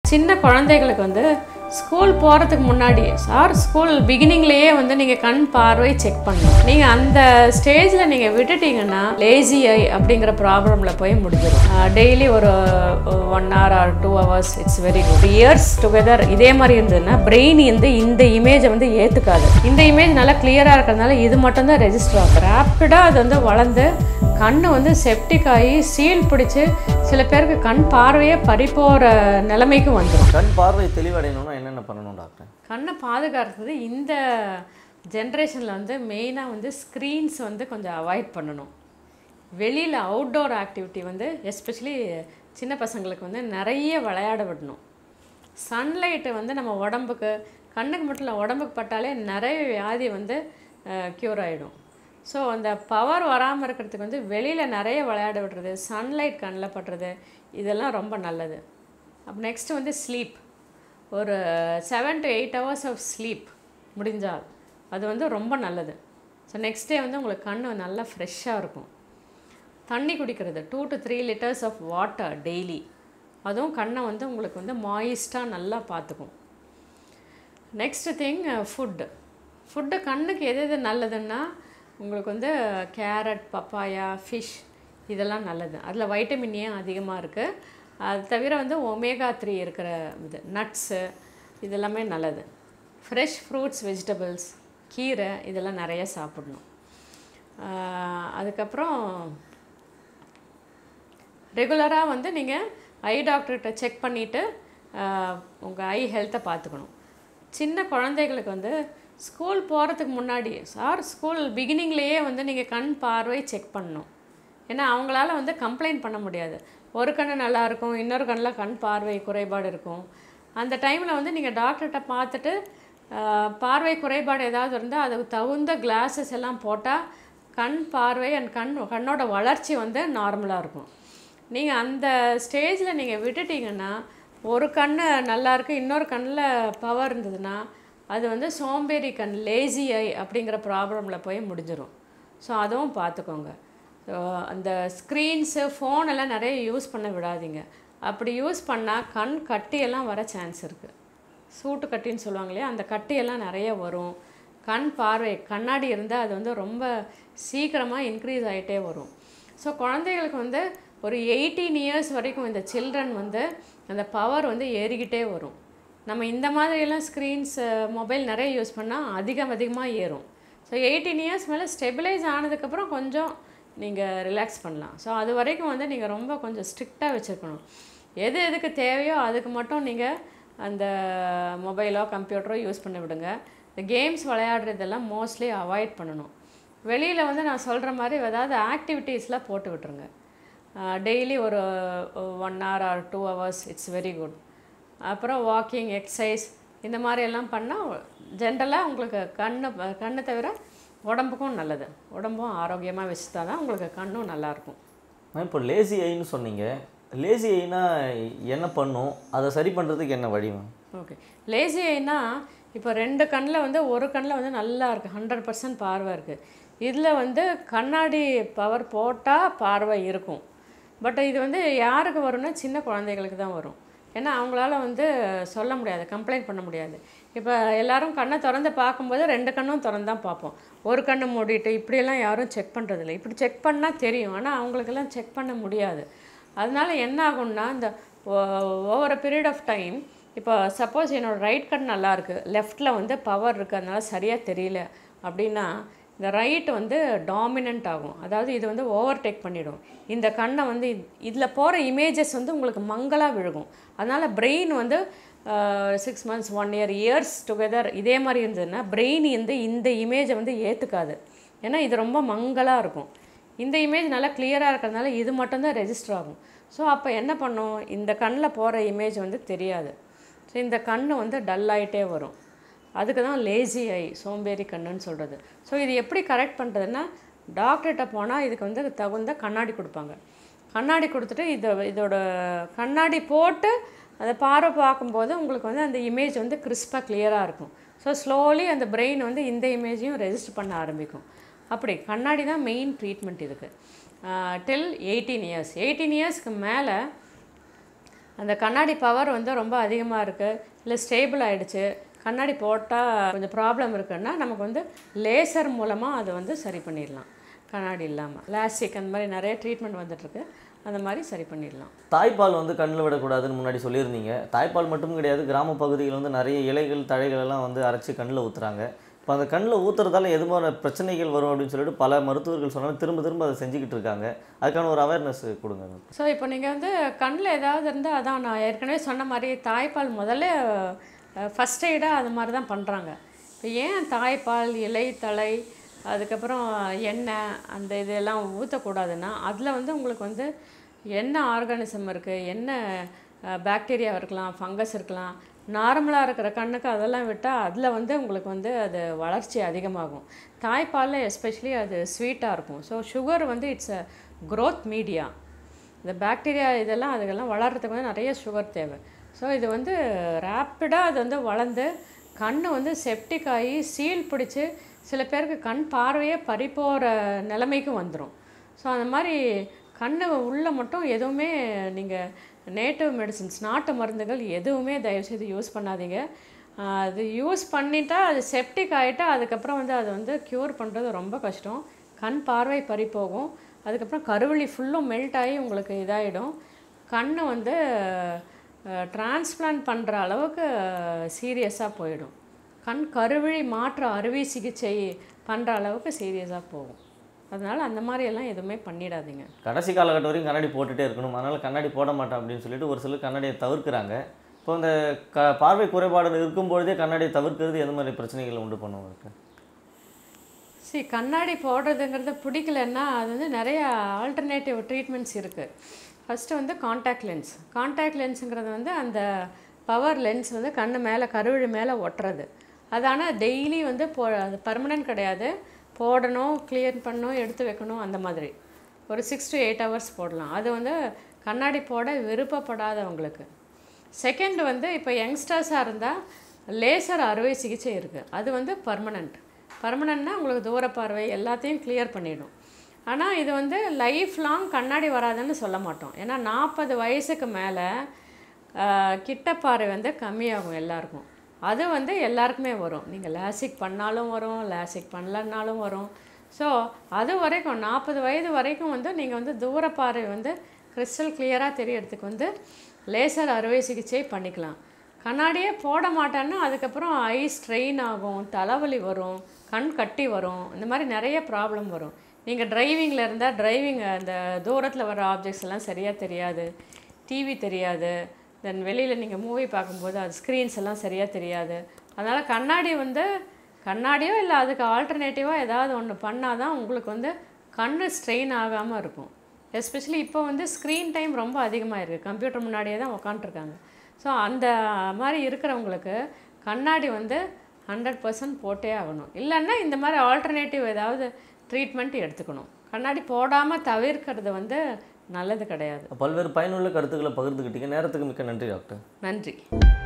சின்ன குழந்தைகளுக்கு வந்து ஸ்கூல் போகிறதுக்கு முன்னாடி ஸ்கூல் பிகினிங்லேயே வந்து நீங்கள் கண் பார்வை செக் பண்ணணும். நீங்கள் அந்த ஸ்டேஜில் நீங்கள் விட்டுட்டீங்கன்னா லேசி ஐ அப்படிங்கிற ப்ராப்ளமில் போய் முடிஞ்சிடும். டெய்லி ஒரு 1 hour or 2 hours it's very good. Years together இதே மாதிரி இருந்ததுன்னா பிரெயின் வந்து இந்த இமேஜை வந்து ஏற்றுக்காது. இந்த இமேஜ் நல்லா கிளியராக இருக்கிறதுனால இது மட்டும்தான் ரெஜிஸ்டர் ஆகும். ரேப்பிடாக அது வந்து வளர்ந்து கண் வந்து செப்டிக் ஆகி சீல் பிடிச்சி சில பேருக்கு கண் பார்வையே பறிப்போகிற நிலைமைக்கு வந்துடும். கண் பார்வை தெளிவடையணும்னா என்னென்ன பண்ணணும் டாக்டர்? கண்ணை பாதுகாக்கிறது இந்த ஜென்ரேஷனில் வந்து மெயினாக வந்து ஸ்க்ரீன்ஸ் வந்து கொஞ்சம் அவாய்ட் பண்ணணும். வெளியில் அவுட்டோர் ஆக்டிவிட்டி வந்து எஸ்பெஷலி சின்ன பசங்களுக்கு வந்து நிறைய விளையாட விடணும். சன்லைட்டு வந்து நம்ம உடம்புக்கு கண்ணுக்கு மட்டும் இல்லை உடம்புக்கு பட்டாலே நிறைய வியாதி வந்து க்யூர் ஆகிடும். ஸோ அந்த பவர் வராமல் இருக்கிறதுக்கு வந்து வெளியில் நிறைய விளையாட விடுறது, சன்லைட் கண்ணில் படுறது இதெல்லாம் ரொம்ப நல்லது. அப்போ நெக்ஸ்ட்டு வந்து ஸ்லீப். ஒரு 7 to 8 hours ஆஃப் ஸ்லீப் முடிஞ்சால் அது வந்து ரொம்ப நல்லது. ஸோ நெக்ஸ்ட் டே வந்து உங்களுக்கு கண் நல்லா ஃப்ரெஷ்ஷாக இருக்கும். தண்ணி குடிக்கிறது 2 to 3 liters of water daily, அதுவும் கண்ணை வந்து உங்களுக்கு வந்து மாய்ஸ்டாக நல்லா பார்த்துக்கும். நெக்ஸ்ட்டு திங் ஃபுட்டு கண்ணுக்கு எது நல்லதுன்னா உங்களுக்கு வந்து கேரட், பப்பாயா, ஃபிஷ் இதெல்லாம் நல்லது. அதில் வைட்டமின் ஏ அதிகமாக இருக்குது. அது தவிர வந்து ஒமேகா 3 இருக்கிற இது நட்ஸு இதெல்லாமே நல்லது. ஃப்ரெஷ் ஃப்ரூட்ஸ், வெஜிடபிள்ஸ், கீரை இதெல்லாம் நிறைய சாப்பிடணும். அதுக்கப்புறம் ரெகுலராக வந்து நீங்கள் ஐ டாக்டர்கிட்ட செக் பண்ணிவிட்டு உங்கள் ஐ ஹெல்த்தை பார்த்துக்கணும். சின்ன குழந்தைகளுக்கு வந்து ஸ்கூல் போகிறதுக்கு முன்னாடி ஸ்கூல் பிகினிங்லேயே வந்து நீங்கள் கண் பார்வை செக் பண்ணணும். ஏன்னா அவங்களால வந்து கம்ப்ளைண்ட் பண்ண முடியாது. ஒரு கண்ணு நல்லாயிருக்கும், இன்னொரு கண்ணில் கண் பார்வை குறைபாடு இருக்கும். அந்த டைமில் வந்து நீங்கள் டாக்டர்கிட்ட பார்த்துட்டு பார்வை குறைபாடு ஏதாவது இருந்தால் அதுக்கு தகுந்த கிளாஸஸ் எல்லாம் போட்டால் கண் பார்வை அண்ட் கண்ணோட வளர்ச்சி வந்து நார்மலாக இருக்கும். நீங்கள் அந்த ஸ்டேஜில் நீங்கள் விட்டுட்டிங்கன்னா ஒரு கண் நல்லாயிருக்கு, இன்னொரு கண்ணில் பவர் இருந்ததுன்னா அது வந்து சோம்பேறி கண், லேசி ஐ அப்படிங்கிற ப்ராப்ளமில் போய் முடிஞ்சிடும். ஸோ அதுவும் பார்த்துக்கோங்க. ஸோ அந்த ஸ்க்ரீன்ஸு ஃபோனெல்லாம் நிறைய யூஸ் பண்ண விடாதீங்க. அப்படி யூஸ் பண்ணால் கண் கட்டியெல்லாம் வர சான்ஸ் இருக்குது. சூட்டு கட்டின்னு சொல்லுவாங்க இல்லையா, அந்த கட்டியெல்லாம் நிறைய வரும். கண் பார்வை கண்ணாடி இருந்தால் அது வந்து ரொம்ப சீக்கிரமாக இன்க்ரீஸ் ஆகிட்டே வரும். ஸோ குழந்தைகளுக்கு வந்து ஒரு 18 years வரைக்கும் இந்த சில்ட்ரன் வந்து அந்த பவர் வந்து ஏறிக்கிட்டே வரும். நம்ம இந்த மாதிரியெல்லாம் ஸ்க்ரீன்ஸ், மொபைல் நிறைய யூஸ் பண்ணால் அதிகமாக ஏறும். ஸோ 18 years மேலே ஸ்டெபிலைஸ் ஆனதுக்கப்புறம் கொஞ்சம் நீங்கள் ரிலாக்ஸ் பண்ணலாம். ஸோ அது வரைக்கும் வந்து நீங்கள் ரொம்ப கொஞ்சம் ஸ்ட்ரிக்டாக வச்சுருக்கணும். எதுக்கு தேவையோ அதுக்கு மட்டும் நீங்கள் அந்த மொபைலோ கம்ப்யூட்டரோ யூஸ் பண்ண விடுங்க. இந்த கேம்ஸ் விளையாடுறதெல்லாம் மோஸ்ட்லி அவாய்ட் பண்ணணும். வெளியில் வந்து நான் சொல்கிற மாதிரி ஏதாவது ஆக்டிவிட்டீஸ்லாம் போட்டு விட்டுருங்க. டெய்லி ஒரு 1 hour or 2 hours it's very good. அப்புறம் வாக்கிங், எக்ஸசைஸ் இந்த மாதிரி எல்லாம் பண்ணால் ஜென்ரலாக உங்களுக்கு கண்ணை தவிர உடம்புக்கும் நல்லது. உடம்பும் ஆரோக்கியமாக வச்சுட்டா தான் உங்களுக்கு கண்ணும் நல்லாயிருக்கும். இப்போ லேசி ஐன்னு சொன்னீங்க. லேசி ஐனா என்ன பண்ணும், அதை சரி பண்ணுறதுக்கு என்ன வழி? ஓகே, லேசி ஐனா இப்போ 2 கண்ணில் வந்து ஒரு கண்ணில் வந்து நல்லா இருக்குது, 100% பார்வை இருக்குது. இதில் வந்து கண்ணாடி பவர் போட்டால் பார்வை இருக்கும். பட் இது வந்து யாருக்கு வரும்னா சின்ன குழந்தைகளுக்கு தான் வரும். ஏன்னா அவங்களால வந்து சொல்ல முடியாது, கம்ப்ளைண்ட் பண்ண முடியாது. இப்போ எல்லோரும் கண்ணை திறந்து பார்க்கும்போது 2 கண்ணும் திறந்து தான் பார்ப்போம். ஒரு கண்ணு மூடிட்டு இப்படியெல்லாம் யாரும் செக் பண்ணுறதில்ல. இப்படி செக் பண்ணால் தெரியும், ஆனால் அவங்களுக்கெல்லாம் செக் பண்ண முடியாது. அதனால என்ன ஆகும்னா இந்த over a period of time, இப்போ சப்போஸ் என்னோடய ரைட் கண் நல்லாயிருக்கு, லெஃப்டில் வந்து பவர் இருக்குது, அதனால சரியாக தெரியல அப்படின்னா இந்த ரைட் வந்து டாமினன்ட் ஆகும். அதாவது இது வந்து ஓவர்டேக் பண்ணிடும். இந்த கண்ணை வந்து இதில் போகிற இமேஜஸ் வந்து உங்களுக்கு மங்களாக விழுகும். அதனால் பிரெயின் வந்து 6 months 1 year இயர்ஸ் டுகெதர் இதே மாதிரி இருந்ததுன்னா பிரெயின் வந்து இந்த இமேஜை வந்து ஏற்றுக்காது. ஏன்னா இது ரொம்ப மங்களாக இருக்கும். இந்த இமேஜ் நல்லா கிளியராக இருக்கிறதுனால இது மட்டும்தான் ரெஜிஸ்டர் ஆகும். ஸோ அப்போ என்ன பண்ணும், இந்த கண்ணில் போகிற இமேஜ் வந்து தெரியாது. ஸோ இந்த கண் வந்து டல்லாகிட்டே வரும். அதுக்கு தான் லேசி ஐ, சோம்பேறி கண்ணுன்னு சொல்கிறது. ஸோ இது எப்படி கரெக்ட் பண்ணுறதுன்னா டாக்டர்கிட்ட போனால் இதுக்கு வந்து தகுந்த கண்ணாடி கொடுப்பாங்க. கண்ணாடி கொடுத்துட்டு இதோட கண்ணாடி போட்டு அதை பார்வை பார்க்கும்போது உங்களுக்கு வந்து அந்த இமேஜ் வந்து கிறிஸ்பாக கிளியராக இருக்கும். ஸோ ஸ்லோலி அந்த பிரெயின் வந்து இந்த இமேஜையும் ரெஜிஸ்டர் பண்ண ஆரம்பிக்கும். அப்படி கண்ணாடி தான் மெயின் ட்ரீட்மெண்ட் இதுக்கு. டில் 18 years. 18 yearsக்கு மேலே அந்த கண்ணாடி பவர் வந்து ரொம்ப அதிகமாக இருக்குது, இல்லை ஸ்டேபிள் ஆகிடுச்சு, கண்ணாடி போட்டால் கொஞ்சம் ப்ராப்ளம் இருக்குன்னா நமக்கு வந்து லேசர் மூலமாக அதை வந்து சரி பண்ணிடலாம். கண்ணாடி இல்லாமல் லாஸ்டிக் அந்த மாதிரி நிறைய ட்ரீட்மெண்ட் வந்துட்டுருக்கு, அந்த மாதிரி சரி பண்ணிடலாம். தாய்ப்பால் வந்து கண்ணில் விடக்கூடாதுன்னு முன்னாடி சொல்லியிருந்தீங்க. தாய்ப்பால் மட்டும் கிடையாது, கிராம பகுதிகள் வந்து நிறைய இலைகள் தழைகள் எல்லாம் வந்து அரைச்சி கண்ணில் ஊற்றுறாங்க. இப்போ அந்த கண்ணில் ஊற்றுறதால எது மாதிரி பிரச்சனைகள் வரும் அப்படின்னு சொல்லிட்டு பல மருத்துவர்கள் சொன்னாலும் திரும்ப திரும்ப அதை செஞ்சுக்கிட்டு இருக்காங்க. அதுக்கான ஒரு அவேர்னஸ் கொடுங்க. ஸோ இப்போ நீங்கள் வந்து கண்ணில் ஏதாவது இருந்தால், அதான் நான் ஏற்கனவே சொன்ன மாதிரி தாய்ப்பால் முதல்ல ஃபஸ்ட் எய்டாக அது மாதிரி தான் பண்ணுறாங்க. இப்போ ஏன் தாய்ப்பால், இலை, தழை, அதுக்கப்புறம் எண்ணெய் அந்த இதெல்லாம் ஊற்றக்கூடாதுன்னா, அதில் வந்து உங்களுக்கு வந்து என்ன ஆர்கானிசம் இருக்குது, என்ன பாக்டீரியா இருக்கலாம், ஃபங்கஸ் இருக்கலாம். நார்மலாக இருக்கிற கண்ணுக்கு அதெல்லாம் விட்டால் அதில் வந்து உங்களுக்கு வந்து அது வளர்ச்சி அதிகமாகும். தாய்ப்பாலில் எஸ்பெஷலி அது ஸ்வீட்டாக இருக்கும். ஸோ சுகர் வந்து இட்ஸ் அ க்ரோத் மீடியா. இந்த பாக்டீரியா இதெல்லாம் அதுக்கெல்லாம் வளர்கிறதுக்கு வந்து நிறைய சுகர் தேவை. ஸோ இது வந்து ரேப்பிடாக அது வந்து வளர்ந்து கண் வந்து செப்டிக் ஆகி சீல் பிடிச்சி சில பேருக்கு கண் பார்வையே பறிப்போகிற நிலைமைக்கும் வந்துடும். ஸோ அந்த மாதிரி கண் உள்ளே மட்டும் எதுவுமே நீங்கள் நேட்டிவ் மெடிசின்ஸ், நாட்டு மருந்துகள் எதுவுமே தயவுசெய்து யூஸ் பண்ணாதீங்க. அது யூஸ் பண்ணிட்டா அது செப்டிக் ஆகிட்டா அதுக்கப்புறம் வந்து அது வந்து க்யூர் பண்ணுறது ரொம்ப கஷ்டம். கண் பார்வை பறிப்போகும். அதுக்கப்புறம் கருவிழி ஃபுல்லும் மெல்ட் ஆகி உங்களுக்கு இதாகிடும். கண் வந்து டிரான்ஸ்பிளான்ட் பண்ணுற அளவுக்கு சீரியஸாக போயிடும். கண் கருவிழி மாற்று அறுவை சிகிச்சை பண்ணுற அளவுக்கு சீரியஸாக போகும். அதனால் அந்த மாதிரியெல்லாம் எதுவுமே பண்ணிடாதீங்க. கடைசி காலகட்டம் வரைக்கும் கண்ணாடி போட்டுகிட்டே இருக்கணும், அதனால் கண்ணாடி போட மாட்டேன் அப்படின்னு சொல்லிட்டு ஒரு சிலர் கண்ணாடியை தவிர்க்கிறாங்க. இப்போ இந்த பார்வை குறைபாடு இருக்கும்பொழுதே கண்ணாடியை தவிர்க்கிறது எந்த மாதிரி பிரச்சனைகள் உண்டு பண்ணுவாங்க? கண்ணாடி போடுறதுங்கிறது பிடிக்கலன்னா அது வந்து நிறைய ஆல்டர்னேட்டிவ் ட்ரீட்மெண்ட்ஸ் இருக்குது. ஃபஸ்ட்டு வந்து காண்டாக்ட் லென்ஸ். காண்டாக்ட் லென்ஸுங்கிறது வந்து அந்த பவர் லென்ஸ் வந்து கண்ணு மேலே கருவிழி மேலே ஒட்டுறது. அது ஆனால் டெய்லி வந்து அது பர்மனெண்ட் கிடையாது. போடணும், கிளியர் பண்ணணும், எடுத்து வைக்கணும், அந்த மாதிரி ஒரு 6 to 8 hours போடலாம். அது வந்து கண்ணாடி போட விருப்பப்படாதவங்களுக்கு. செகண்ட் வந்து இப்போ யங்ஸ்டர்ஸாக இருந்தால் லேசர் அறுவை சிகிச்சை இருக்குது. அது வந்து பர்மனெண்ட்னா உங்களுக்கு தூர பார்வை எல்லாத்தையும் கிளியர் பண்ணிடும். ஆனால் இது வந்து லைஃப் லாங் கண்ணாடி வராதுன்னு சொல்ல மாட்டோம். ஏன்னா 40 வயசுக்கு மேலே கிட்ட பார்வை வந்து கம்மியாகும் எல்லாருக்கும். அது வந்து எல்லாருக்குமே வரும். நீங்கள் லேசிக் பண்ணாலும் வரும், லேசிக் பண்ணலன்னாலும் வரும். ஸோ அது வரைக்கும் 40 வயது வரைக்கும் வந்து நீங்கள் வந்து தூர பார்வை வந்து கிறிஸ்டல் கிளியராக தெரியறதுக்கு வந்து லேசர் அறுவை சிகிச்சை பண்ணிக்கலாம். கண்ணாடியே போட மாட்டேன்னா அதுக்கப்புறம் ஐ ஸ்ட்ரெயின் ஆகும், தலைவலி வரும், கண் கட்டி வரும், இந்த மாதிரி நிறைய ப்ராப்ளம் வரும். நீங்கள் டிரைவிங்கில் இருந்தால் டிரைவிங் அந்த தூரத்தில் வர ஆப்ஜெக்ட்ஸ் எல்லாம் சரியாக தெரியாது, டிவி தெரியாது, தென் வெளியில் நீங்கள் மூவி பார்க்கும்போது அது ஸ்க்ரீன்ஸ் எல்லாம் சரியாக தெரியாது. அதனால் கண்ணாடி வந்து கண்ணாடியோ இல்லை அதுக்கு ஆல்டர்னேட்டிவாக ஏதாவது ஒன்று பண்ணால் தான் உங்களுக்கு வந்து கண் ஸ்ட்ரெயின் ஆகாமல் இருக்கும். எஸ்பெஷலி இப்போ வந்து ஸ்க்ரீன் டைம் ரொம்ப அதிகமாக இருக்குது, கம்ப்யூட்டர் முன்னாடியே தான் உக்காண்ட்ருக்காங்க. ஸோ அந்த மாதிரி இருக்கிறவங்களுக்கு கண்ணாடி வந்து 100% போட்டே ஆகணும். இல்லைன்னா இந்த மாதிரி ஆல்டர்னேட்டிவ் ஏதாவது ட்ரீட்மெண்ட் எடுத்துக்கணும். கண்ணாடி போடாமல் தவிர்க்கிறது வந்து நல்லது கிடையாது. பல்வேறு பயனுள்ள கருத்துக்களை பகிர்ந்துக்கிட்டீங்க. நேரத்துக்கு மிக்க நன்றி டாக்டர். நன்றி.